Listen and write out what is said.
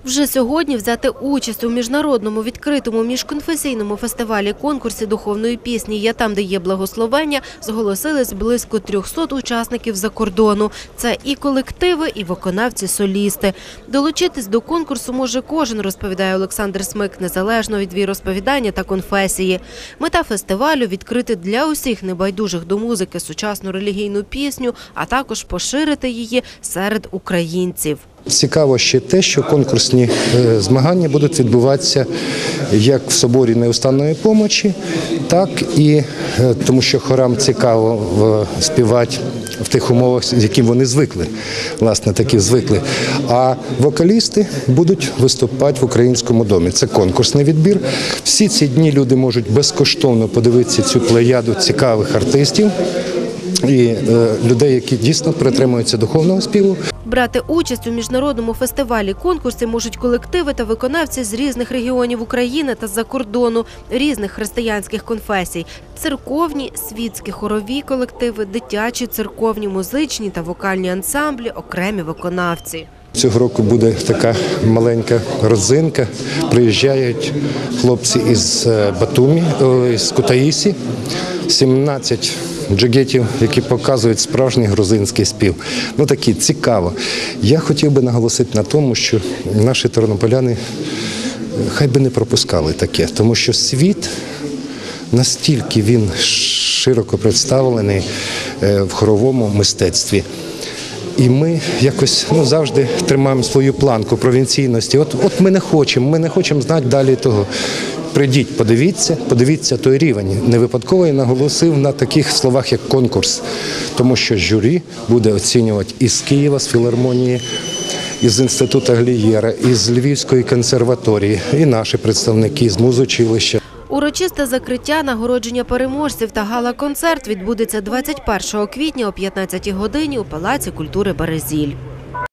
Вже сьогодні взяти участь у міжнародному відкритому міжконфесійному фестивалі-конкурсі духовної пісні «Я там, де є благословення» зголосились близько 300 учасників за кордону. Це і колективи, і виконавці-солісти. Долучитись до конкурсу може кожен, розповідає Олександр Смик, незалежно від віросповідання та конфесії. Мета фестивалю – відкрити для усіх небайдужих до музики сучасну релігійну пісню, а також поширити її серед українців. Цікаво ще те, що конкурсні змагання будуть відбуватися як в соборі Неустанної помочі, так і тому, що хорам цікаво співати в тих умовах, з яким вони звикли, власне, такі звикли. А вокалісти будуть виступати в Українському домі. Це конкурсний відбір. Всі ці дні люди можуть безкоштовно подивитися цю плеяду цікавих артистів і людей, які дійсно притримуються духовного співу. Брати участь у міжнародному фестивалі-конкурсі можуть колективи та виконавці з різних регіонів України та з-за кордону, різних християнських конфесій – церковні, світські хорові колективи, дитячі, церковні, музичні та вокальні ансамблі, окремі виконавці. Цього року буде така маленька родзинка. Приїжджають хлопці із Батумі, з Кутаїсі, 17 джигетів, які показують справжній грузинський спів. Ну, такі цікаво. Я хотів би наголосити на тому, що наші тернополяни хай би не пропускали таке, тому що світ настільки він широко представлений в хоровому мистецтві. І ми якось завжди тримаємо свою планку провінційності. От ми не хочемо знати далі того. Прийдіть, подивіться той рівень. Не випадково я наголосив на таких словах, як конкурс, тому що журі буде оцінювати із Києва, з філармонії, із Інституту Глієра, із Львівської консерваторії, і наші представники з музучилища. Урочисте закриття, нагородження переможців та гала-концерт відбудеться 21 квітня о 15 годині у Палаці культури «Березіль».